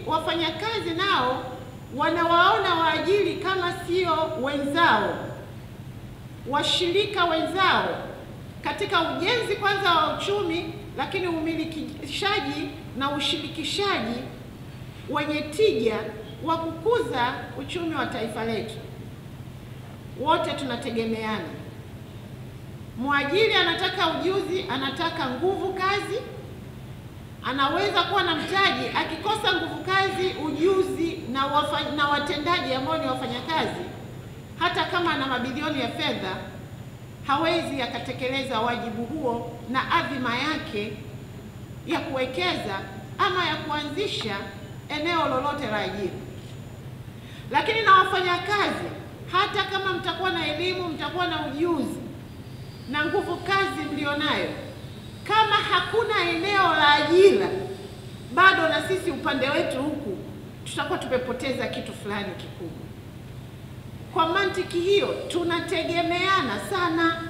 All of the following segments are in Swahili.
wafanyakazi nao wanawaona waajiri kama sio wenzao, washirika wenzao katika ujenzi kwanza wa uchumi, lakini umilikishaji na ushirikishaji wenye tija wa kukuza uchumi wa taifa letu. Wote tunategemeana. Mwajiri anataka ujuzi, anataka nguvu kazi. Anaweza kuwa na mtaji, akikosa nguvu kazi, ujuzi na watendaji ambao ni wafanyakazi, hata kama ana mabilioni ya fedha, hawezi akatekeleza wajibu huo na adhima yake ya kuwekeza ama ya kuanzisha eneo lolote la ajira. Lakini na wafanyakazi, hata kama mtakuwa na elimu, mtakuwa na ujuzi na nguvu kazi mlionayo, kama hakuna eneo la ajira, bado na sisi upande wetu huku tutakuwa tumepoteza kitu fulani kikubwa. Kwa mantiki hiyo tunategemeana sana.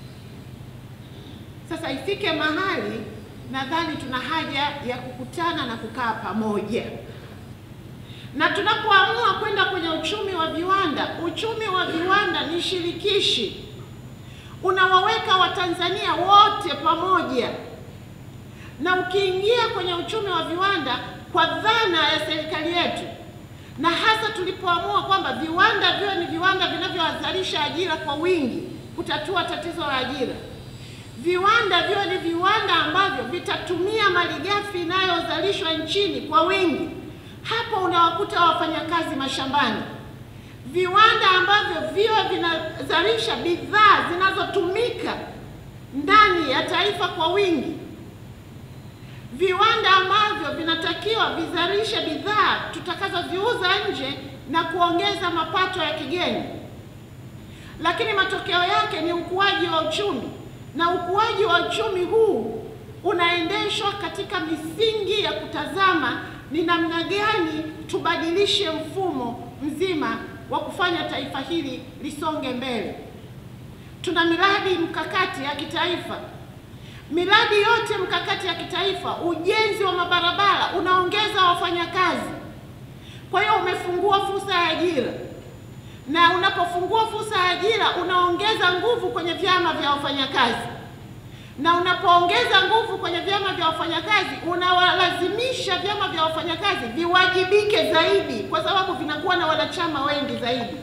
Sasa ifike mahali nadhani tuna haja ya kukutana na kukaa pamoja. Na tunapoamua kwenda kwenye uchumi wa viwanda ni shirikishi. Unawaweka Watanzania wote pamoja. Na ukiingia kwenye uchumi wa viwanda kwa dhana ya serikali yetu, na hasa tulipoamua kwamba viwanda viwe ni viwanda vinavyozalisha ajira kwa wingi, kutatua tatizo la ajira. Viwanda viwe ni viwanda ambavyo vitatumia malighafi inayozalishwa nchini kwa wingi. Hapo unawakuta wafanyakazi mashambani. Viwanda ambavyo viwe vinazalisha bidhaa zinazotumika ndani ya taifa kwa wingi. Viwanda ambavyo vinatakiwa vizalishe bidhaa tutakazoziuza nje na kuongeza mapato ya kigeni. Lakini matokeo yake ni ukuaji wa uchumi. Na ukuaji wa uchumi huu unaendeshwa katika misingi ya kutazama ni namna gani tubadilishe mfumo mzima wa kufanya taifa hili lisonge mbele. Tuna miradi mkakati ya kitaifa. Miradi yote mkakati ya kitaifa, ujenzi wa mabarabara unaongeza wafanyakazi. Kwa hiyo umefungua fursa ya ajira. Na unapofungua fursa ya ajira unaongeza nguvu kwenye vyama vya wafanyakazi. Na unapoongeza nguvu kwenye vyama vya wafanyakazi, unawalazimisha vyama vya wafanyakazi viwajibike zaidi, kwa sababu vinakuwa na wanachama wengi zaidi.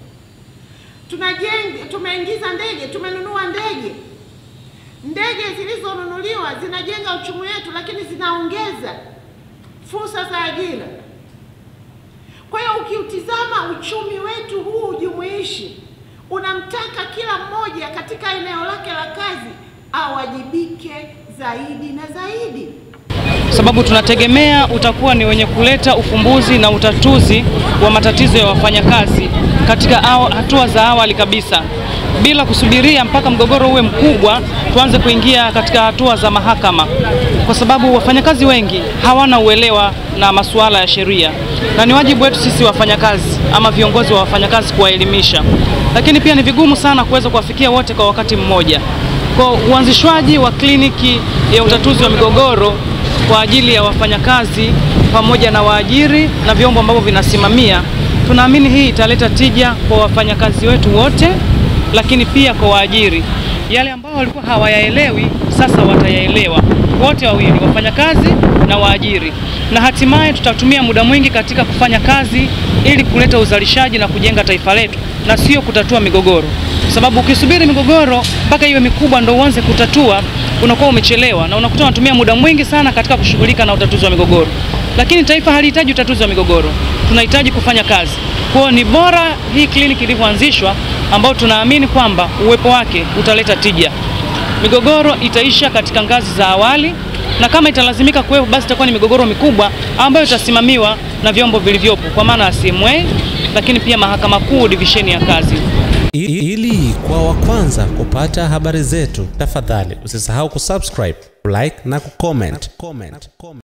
Tumeingiza ndege, tumenunua ndege. Ndege zilizonunuliwa zinajenga uchumi wetu, lakini zinaongeza fursa za ajira. Kwa hiyo ukiutizama uchumi wetu huu jumuishi, unamtaka kila mmoja katika eneo lake la kazi awajibike zaidi na zaidi. Sababu tunategemea utakuwa ni wenye kuleta ufumbuzi na utatuzi wa matatizo ya wafanyakazi katika hatua za awali kabisa, bila kusubiria mpaka mgogoro uwe mkubwa tuanze kuingia katika hatua za mahakama, kwa sababu wafanyakazi wengi hawana uelewa na masuala ya sheria, na ni wajibu wetu sisi wafanyakazi ama viongozi wa wafanyakazi kuwaelimisha. Lakini pia ni vigumu sana kuweza kuwafikia wote kwa wakati mmoja. Kwa uanzishwaji wa kliniki ya utatuzi wa migogoro kwa ajili ya wafanyakazi pamoja na waajiri na vyombo ambavyo vinasimamia, tunaamini hii italeta tija kwa wafanyakazi wetu wote, lakini pia kwa waajiri. Yale ambao walikuwa hawayaelewi sasa watayaelewa, wote wawili, wafanyakazi na waajiri. Na hatimaye tutatumia muda mwingi katika kufanya kazi ili kuleta uzalishaji na kujenga taifa letu, na sio kutatua migogoro. Sababu ukisubiri migogoro mpaka iwe mikubwa ndio uanze kutatua, unakuwa umechelewa, na unakuta unatumia muda mwingi sana katika kushughulika na utatuzi wa migogoro. Lakini taifa halihitaji utatuzi wa migogoro, tunahitaji kufanya kazi. Kwa hiyo ni bora hii kliniki ilivyoanzishwa, ambao tunaamini kwamba uwepo wake utaleta tija. Migogoro itaisha katika ngazi za awali, na kama italazimika kuwepo basi itakuwa ni migogoro mikubwa ambayo itasimamiwa na vyombo vilivyopo, kwa maana CMA, lakini pia Mahakama Kuu divisheni ya kazi. Ili kwa wa kwanza kupata habari zetu, tafadhali usisahau kusubscribe, like na kucomment.